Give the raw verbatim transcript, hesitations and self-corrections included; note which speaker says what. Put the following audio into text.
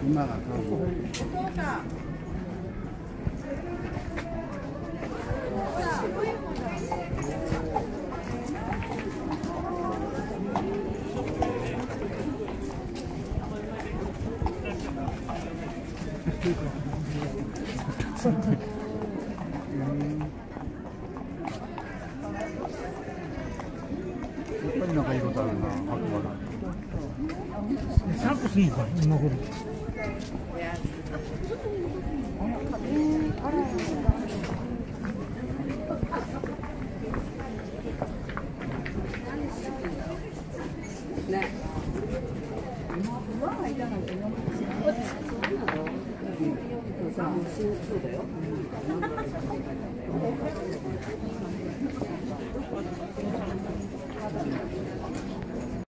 Speaker 1: 今が多分。やっぱりなんかいいことあるな、白馬が。
Speaker 2: サックスいいか、今頃。ね。そうだよ。